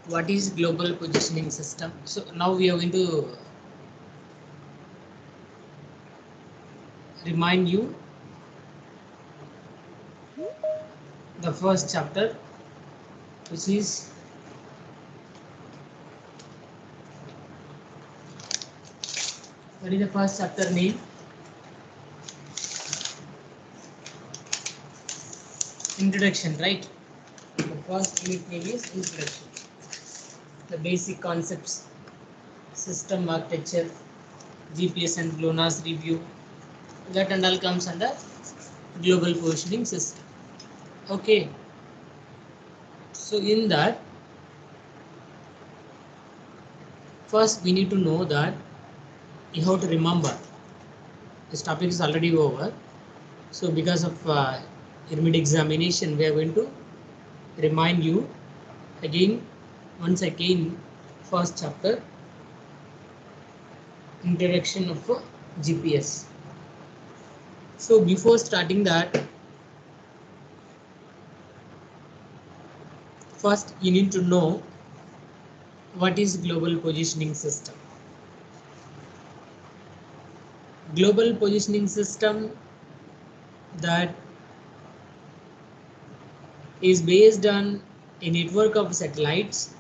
What is global positioning system? So now we are going to remind you the first chapter, which is what is the first chapter name? Introduction, right? The first unit name is introduction. The basic concepts, system architecture, GPS and GLONASS review, that and all comes under global positioning system. Okay, so in that, first we need to know that you have to remember this topic is already over. So because of intermediate examination, we are going to remind you again, once again, first chapter, introduction of GPS. So before starting that, first you need to know what is global positioning system. Global positioning system that is based on a network of satellites.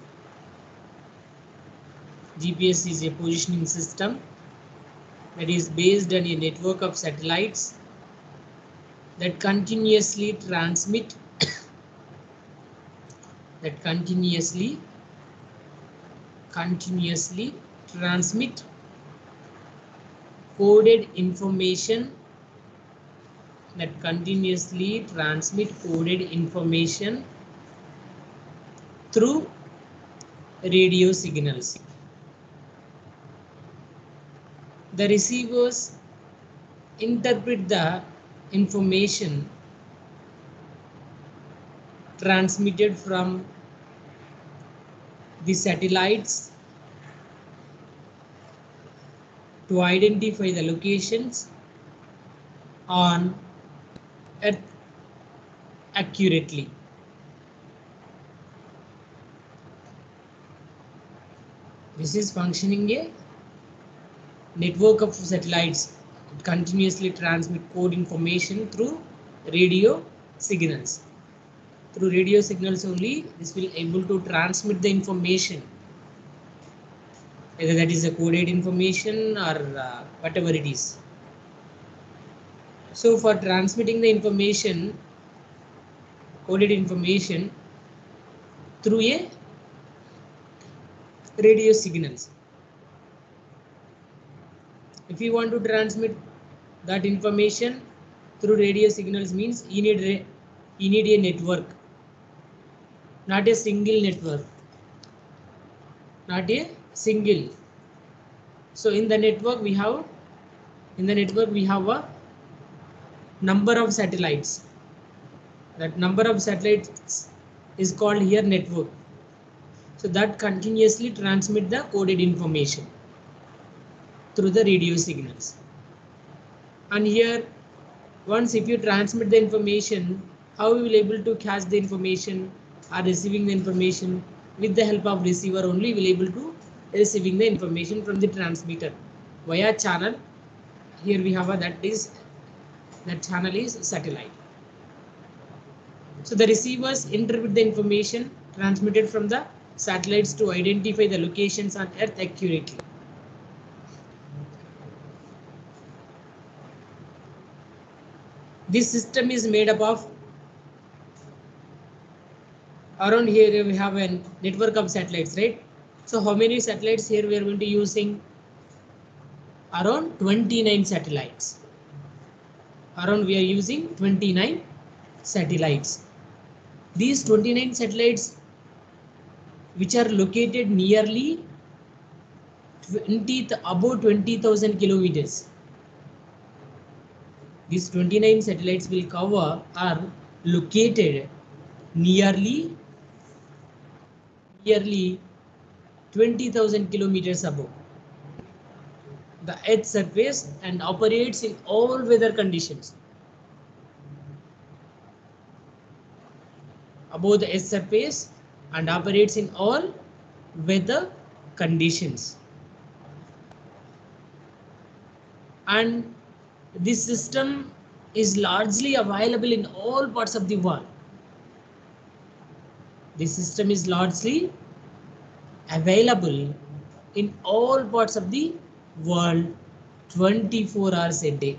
GPS is a positioning system that is based on a network of satellites that continuously transmit transmit coded information through radio signals. The receivers interpret the information transmitted from the satellites to identify the locations on Earth accurately. This is functioning a network of satellites. It continuously transmit code information through radio signals. Through radio signals only, this will able to transmit the information, either that is a coded information or whatever it is. So for transmitting the information, coded information through a radio signals. If you want to transmit that information through radio signals, means you need a network, not a single network, not a single. So in the network we have a number of satellites. That number of satellites is called here network. So that continuously transmit the coded information through the radio signals. And here, once if you transmit the information, how you will able to catch the information or receiving the information? With the help of receiver only, will able to receiving the information from the transmitter via channel. Here we have that channel is satellite. So the receivers interpret the information transmitted from the satellites to identify the locations on Earth accurately. This system is made up of, around here we have a network of satellites, right? So how many satellites here we are going to using? Around 29 satellites. Around we are using 29 satellites. These 29 satellites, which are located nearly above 20,000 kilometers. These 29 satellites will cover are located nearly 20,000 kilometers above the Earth's surface and operates in all weather conditions. Above the Earth's surface and operates in all weather conditions. And this system is largely available in all parts of the world. This system is largely available in all parts of the world 24 hours a day.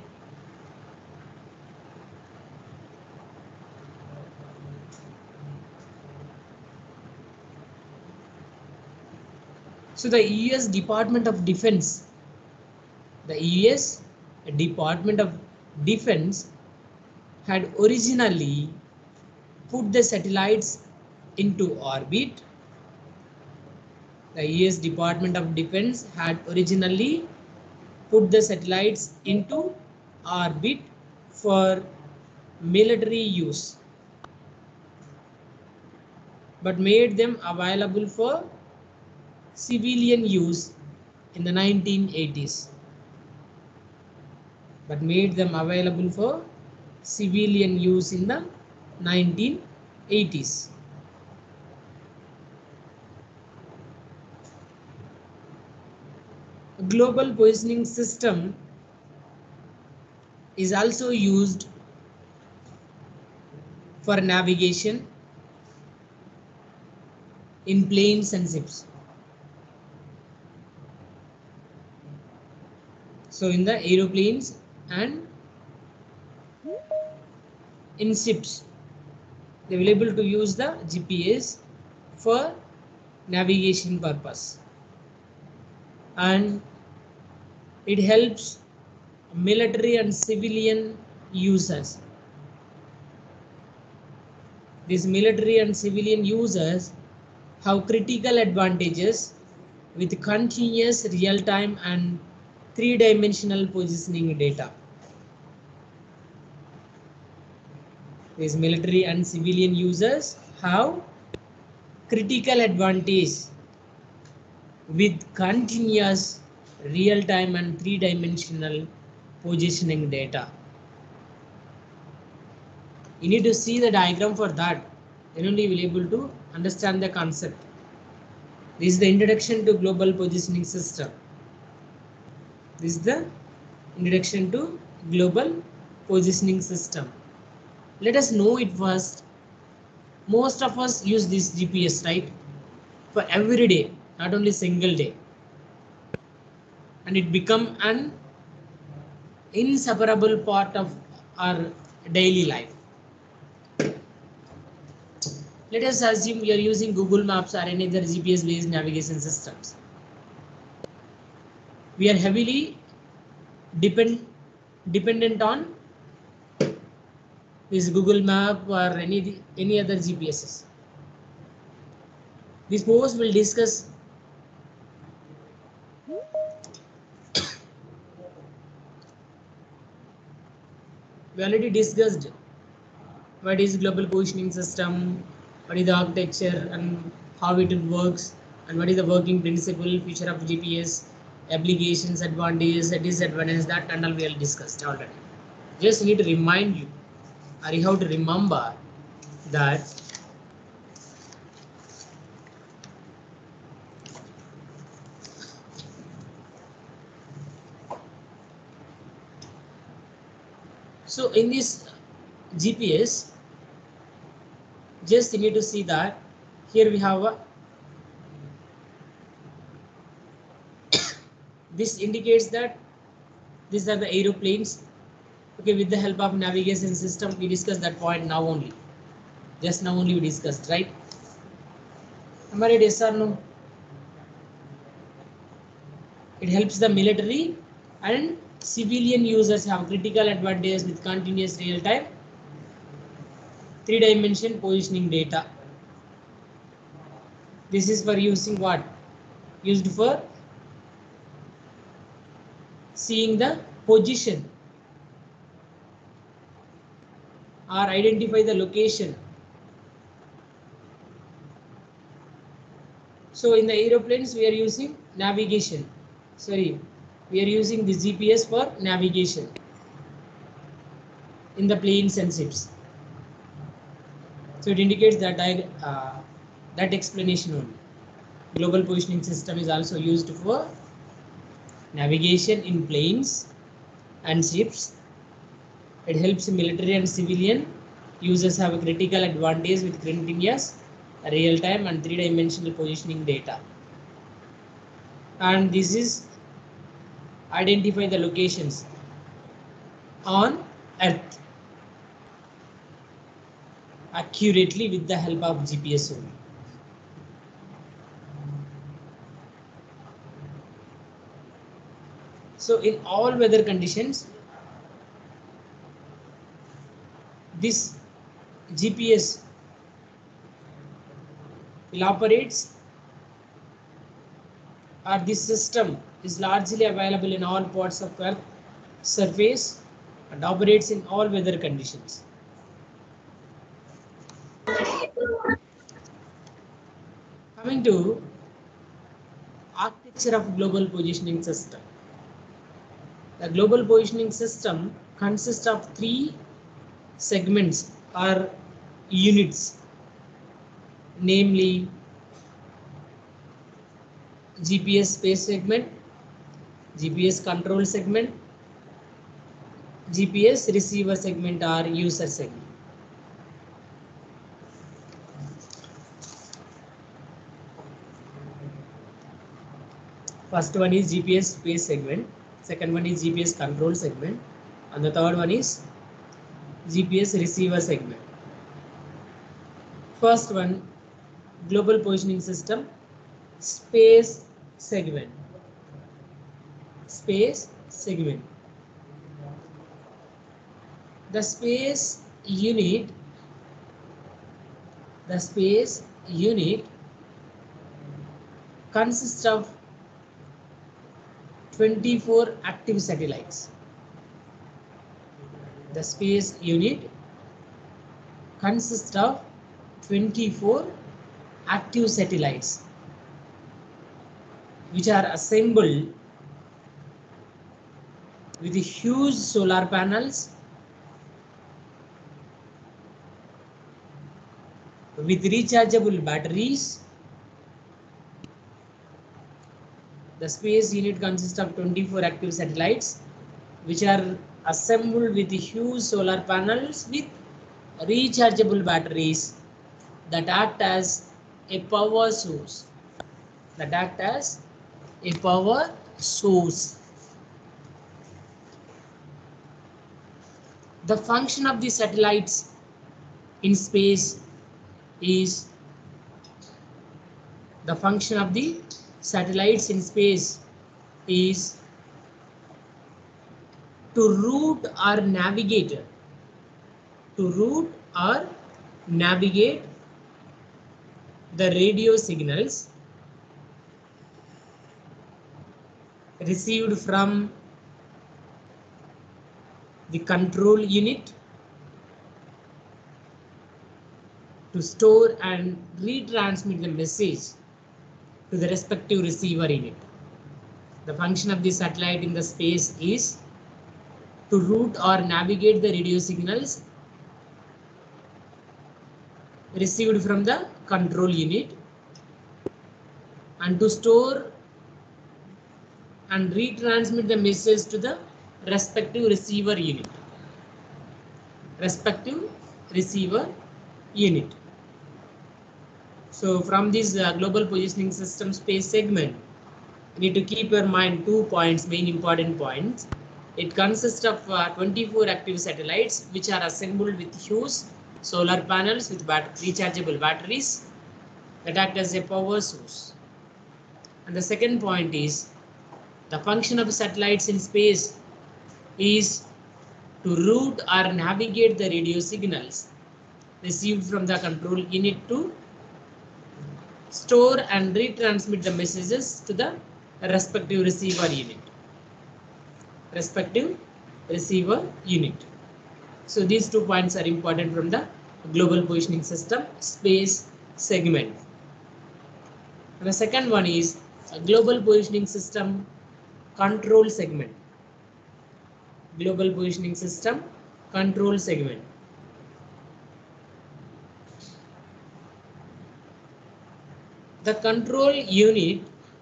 So the US Department of Defense, the US Department of Defense had originally put the satellites into orbit. The US Department of Defense had originally put the satellites into orbit for military use, but made them available for civilian use in the 1980s. But made them available for civilian use in the 1980s. A global positioning system is also used for navigation in planes and ships. So in the aeroplanes and in ships, they will be able to use the GPS for navigation purpose, and it helps military and civilian users. These military and civilian users have critical advantages with continuous real-time and three-dimensional positioning data. These military and civilian users have critical advantage with continuous real-time and three-dimensional positioning data. You need to see the diagram for that, then only you will be able to understand the concept. This is the introduction to global positioning system. This is the introduction to global positioning system. Let us know it first. Most of us use this GPS, right? For every day, not only single day. And it become an inseparable part of our daily life. Let us assume you are using Google Maps or any other GPS based navigation systems. We are heavily dependent on this Google Map or any other GPSs. This post will discuss we already discussed what is global positioning system, what is the architecture and how it works, and what is the working principle, feature of GPS, applications, advantages, disadvantages, that and all we have discussed already. Just need to remind you, or you have to remember that so in this GPS, just you need to see that here we have a this indicates that these are the aeroplanes. Okay, with the help of navigation system, we discussed that point now only. Just now only we discussed, right? Am I right, yes or no? It helps the military and civilian users have critical advantages with continuous real-time three-dimension positioning data. This is for using what? Used for seeing the position or identify the location. So in the aeroplanes we are using navigation. Sorry, we are using the GPS for navigation in the planes and ships. So it indicates that that explanation only. Global positioning system is also used for navigation in planes and ships. It helps military and civilian users have a critical advantage with continuous, real-time and three-dimensional positioning data. And this is identify the locations on Earth accurately with the help of GPS only. So in all weather conditions, this GPS will operates, or this system is largely available in all parts of Earth surface and operates in all weather conditions. Coming to architecture of global positioning system. The global positioning system consists of three segments or units, namely GPS space segment, GPS control segment, GPS receiver segment or user segment. First one is GPS space segment, second one is GPS control segment, and the third one is GPS receiver segment. First one, global positioning system, space segment. Space segment. The space unit consists of 24 active satellites. The space unit consists of 24 active satellites which are assembled with huge solar panels, with rechargeable batteries. The space unit consists of 24 active satellites which are assembled with huge solar panels with rechargeable batteries that act as a power source. The function of the satellites in space is to route or navigate the radio signals received from the control unit to store and retransmit the message to the respective receiver unit. The function of the satellite in the space is to route or navigate the radio signals received from the control unit and to store and retransmit the message to the respective receiver unit. So from this global positioning system space segment, you need to keep your mind 2 points, main important points. It consists of 24 active satellites which are assembled with huge solar panels with rechargeable batteries that act as a power source. And the second point is the function of satellites in space is to route or navigate the radio signals received from the control unit to store and retransmit the messages to the respective receiver unit. So these 2 points are important from the global positioning system space segment. And the second one is a global positioning system control segment. Global positioning system control segment. The control unit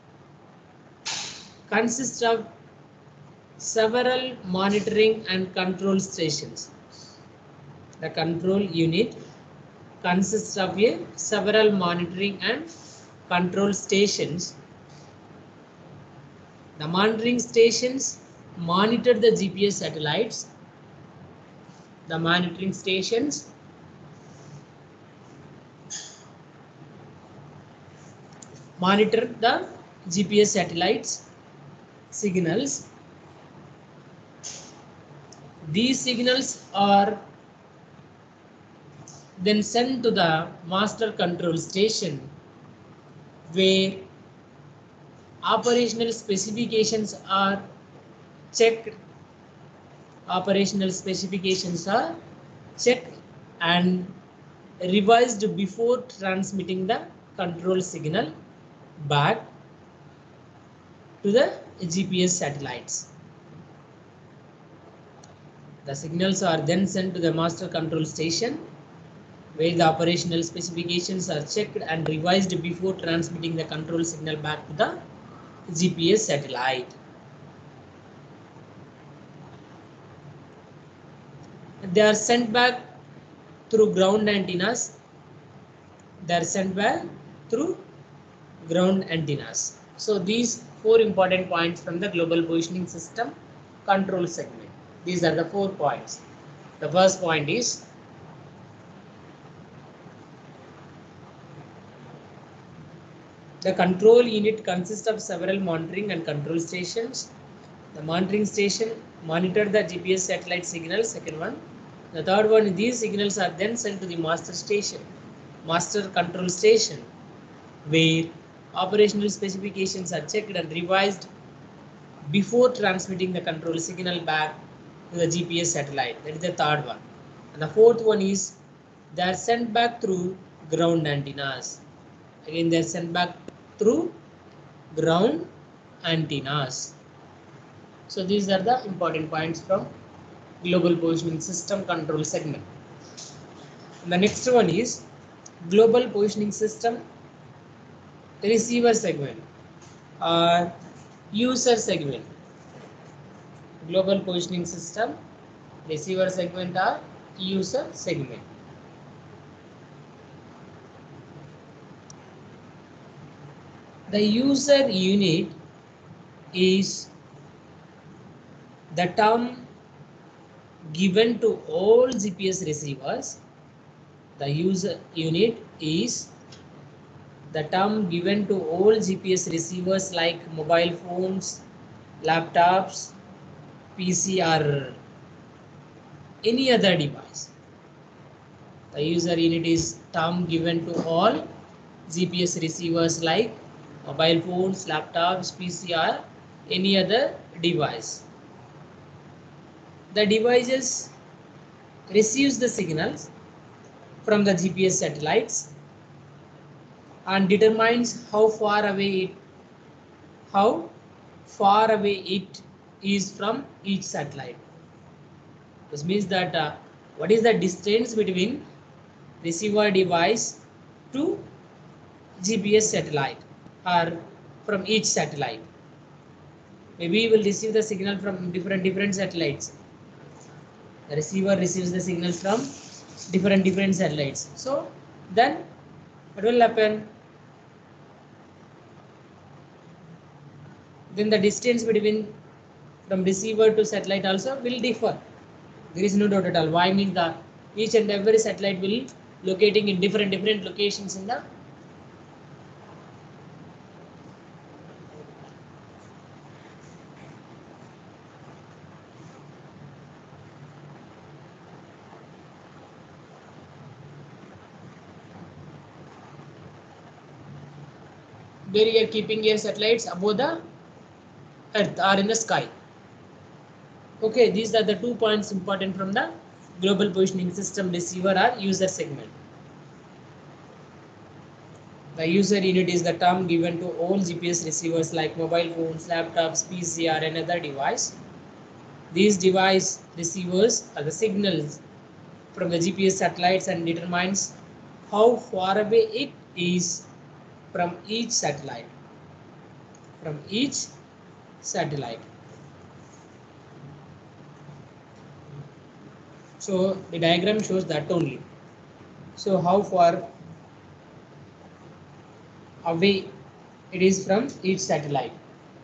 consists of several monitoring and control stations. The control unit consists of several monitoring and control stations. The monitoring stations monitor the GPS satellites. The monitoring stations monitor the GPS satellites signals. These signals are then sent to the master control station, where operational specifications are checked. Operational specifications are checked and revised before transmitting the control signal back to the GPS satellites. The signals are then sent to the master control station, where the operational specifications are checked and revised before transmitting the control signal back to the GPS satellite. They are sent back through ground antennas. They are sent back through ground antennas. So these 4 important points from the global positioning system control segment. These are the 4 points. The first point is the control unit consists of several monitoring and control stations. The monitoring station monitor the GPS satellite signals. Second one. The third one, these signals are then sent to the master control station, where operational specifications are checked and revised before transmitting the control signal back to the GPS satellite. That is the third one. And the fourth one is they are sent back through ground antennas. Again, they are sent back through ground antennas. So these are the important points from global positioning system control segment. And the next one is global positioning system receiver segment or user segment. Global positioning system receiver segment or user segment. The user unit is the term given to all GPS receivers. The user unit is the term given to all GPS receivers like mobile phones, laptops, PC or any other device. The user unit is term given to all GPS receivers like mobile phones, laptops, PC or any other device. The devices receives the signals from the GPS satellites and determines how far away it is from each satellite. This means that what is the distance between receiver device to GPS satellite or from each satellite. Maybe we will receive the signal from different satellites. The receiver receives the signal from different satellites. So then what will happen? Then the distance between from receiver to satellite also will differ. There is no doubt at all. Why means that each and every satellite will locating in different locations in the where you are keeping your satellites above the earth or in the sky. Okay, these are the 2 points important from the global positioning system receiver or user segment. The user unit is the term given to all GPS receivers like mobile phones, laptops, PC or another device. These device receivers are the signals from the GPS satellites and determines how far away it is from each satellite. From each satellite. So the diagram shows that only. So how far away it is from each satellite.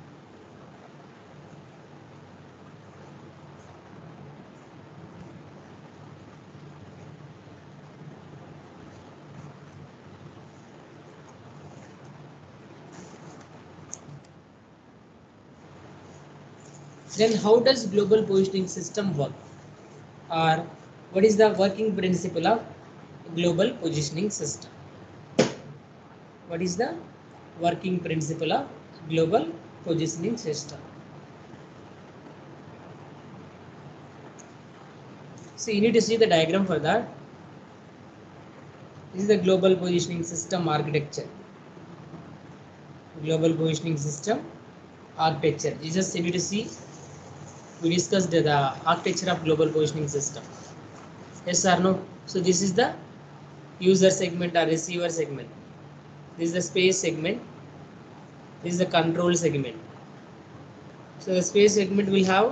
Then how does global positioning system work? Or what is the working principle of global positioning system? What is the working principle of global positioning system? So you need to see the diagram for that. This is the global positioning system architecture. Global positioning system architecture. You just need to see. We discussed the architecture of global positioning system. Yes or no? So this is the user segment or receiver segment. This is the space segment. This is the control segment. So the space segment will have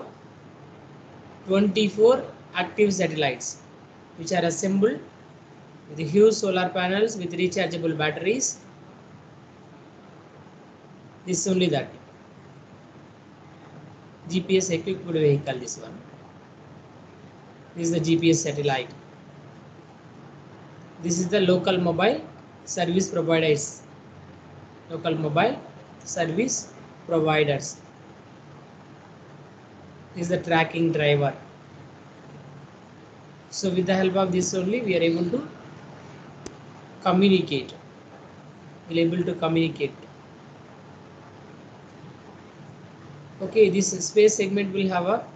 24 active satellites which are assembled with huge solar panels with rechargeable batteries. This is only that. GPS equipped vehicle, this one. This is the GPS satellite. This is the local mobile service providers. Local mobile service providers. This is the tracking driver. So with the help of this only we are able to communicate. We are able to communicate. Okay, this space segment will have a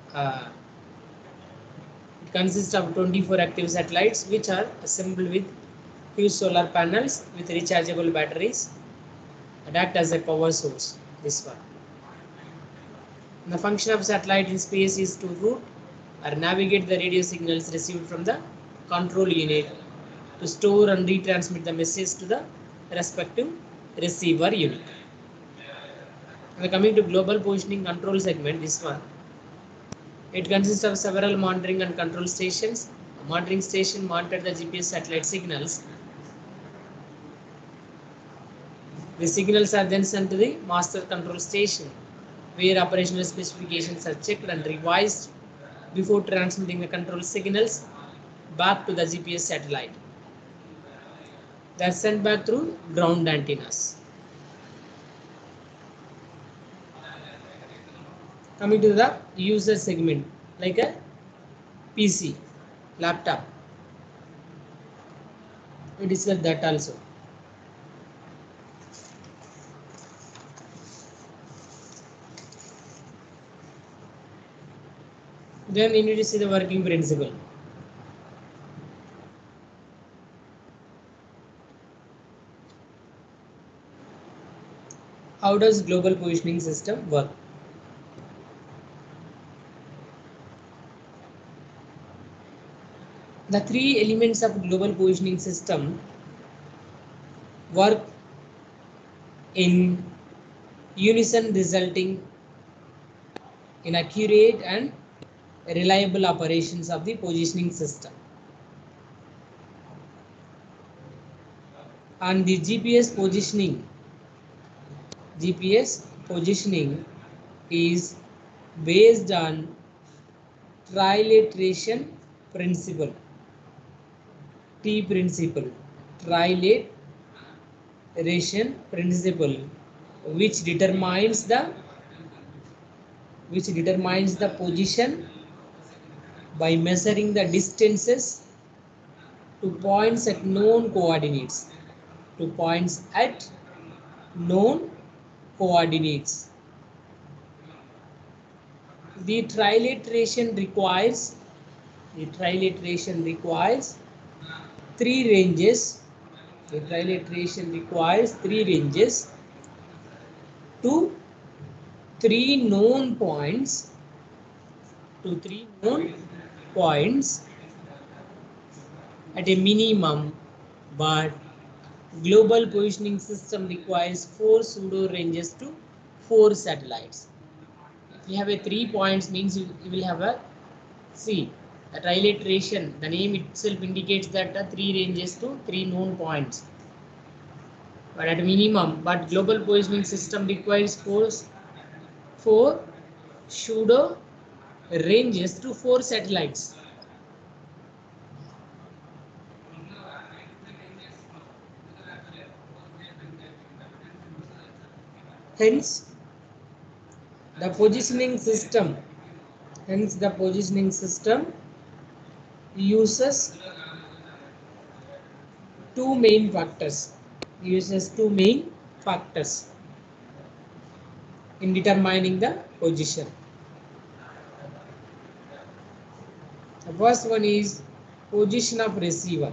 it consists of 24 active satellites which are assembled with huge solar panels with rechargeable batteries and act as a power source. This one. The function of satellite in space is to route or navigate the radio signals received from the control unit to store and retransmit the message to the respective receiver unit. And coming to global positioning control segment, this one. It consists of several monitoring and control stations. A monitoring station monitors the GPS satellite signals. The signals are then sent to the master control station, where operational specifications are checked and revised before transmitting the control signals back to the GPS satellite. They are sent back through ground antennas. Coming to the user segment, like a PC, laptop. We discussed that also. Then you need to see the working principle. How does global positioning system work? The three elements of global positioning system work in unison, resulting in accurate and reliable operations of the positioning system. And the GPS positioning is based on trilateration principle. T principle, trilateration principle, which determines the position by measuring the distances to points at known coordinates. To points at known coordinates. The trilateration requires three ranges. The trilateration requires three ranges to three known points at a minimum, but Global positioning system requires 4 pseudo ranges to 4 satellites. If you have a 3 points means you will have a see the trilateration. The name itself indicates that the 3 ranges to 3 known points. But at minimum, but global positioning system requires 4 pseudo ranges to 4 satellites. Hence, the positioning system uses two main factors. In determining the position. The first one is position of receiver.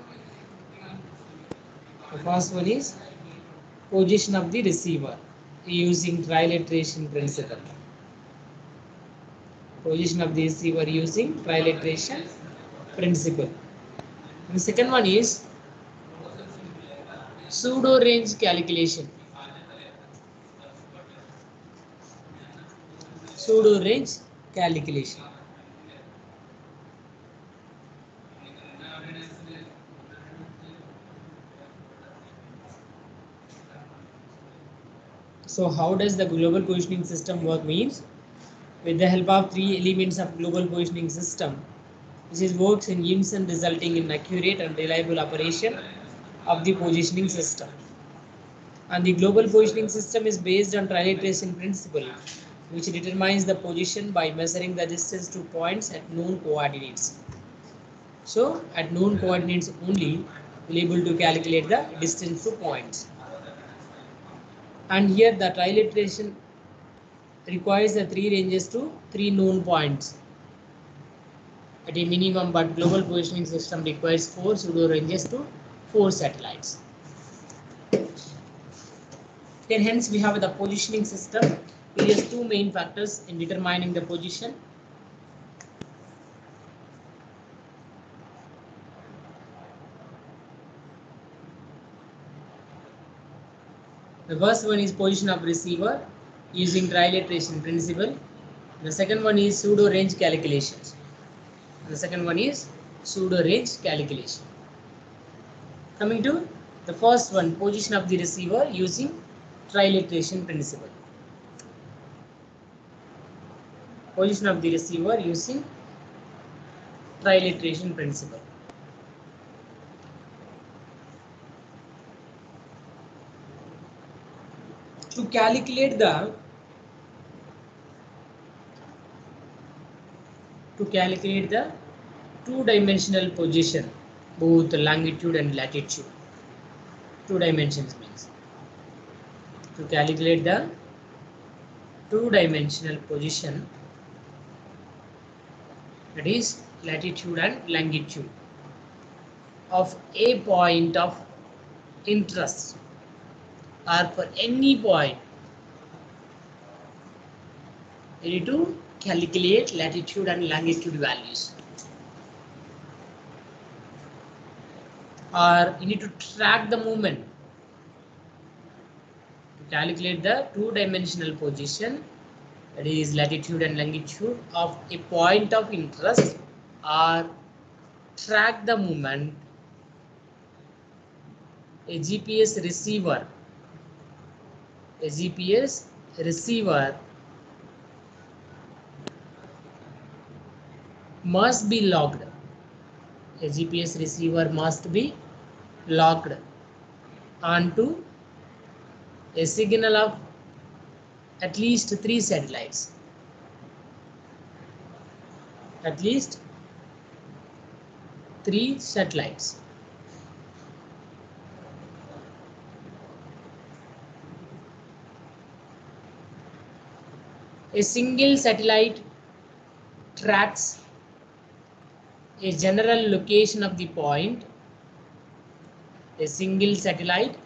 The first one is position of the receiver using trilateration principle. Position of the receiver using trilateration principle. And the second one is pseudo range calculation. Pseudo range calculation. So how does the global positioning system work means? With the help of 3 elements of global positioning system, this works in unison resulting in accurate and reliable operation of the positioning system. And the global positioning system is based on trilateration principle, which determines the position by measuring the distance to points at known coordinates. So at known coordinates only, we'll be able to calculate the distance to points. And here the trilateration requires the 3 ranges to 3 known points at a minimum, but global positioning system requires 4 pseudo ranges to 4 satellites. Then hence we have the positioning system. It has 2 main factors in determining the position. The first one is position of receiver using trilateration principle. The second one is pseudo range calculations. Coming to the first one, position of the receiver using trilateration principle. Position of the receiver using trilateration principle. To calculate the two-dimensional position, both longitude and latitude. 2 dimensions means to calculate the two-dimensional position, that is latitude and longitude of a point of interest or for any point, you need to calculate latitude and longitude values, or you need to track the movement. To calculate the two-dimensional position, that is latitude and longitude of a point of interest, or track the movement, a GPS receiver must be logged. A GPS receiver must be logged onto a signal of at least 3 satellites. At least 3 satellites. A single satellite tracks a general location of the point. A single satellite